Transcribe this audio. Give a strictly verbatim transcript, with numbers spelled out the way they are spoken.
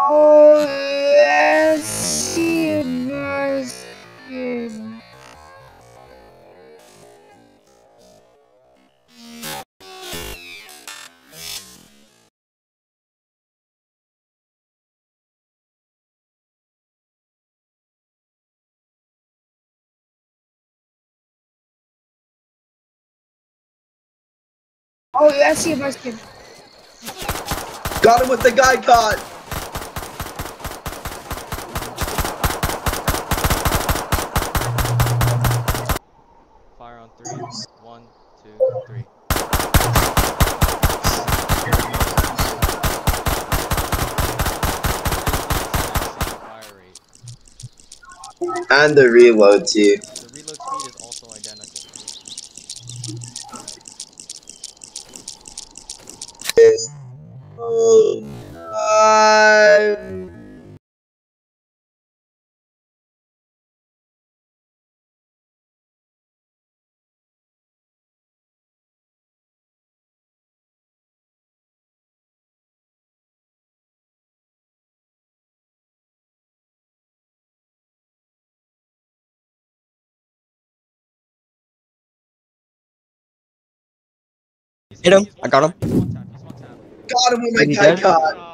Oh, yes, nice. Oh, yeah, I see him, I see him. Got him with the guy caught. Fire on three. One, two, three. Fire rate. And the reload too. The reload speed is also identical. Oh, God. Hit him. I got him. He's one tap. He's one tap. Got him with my Is he guy dead? caught.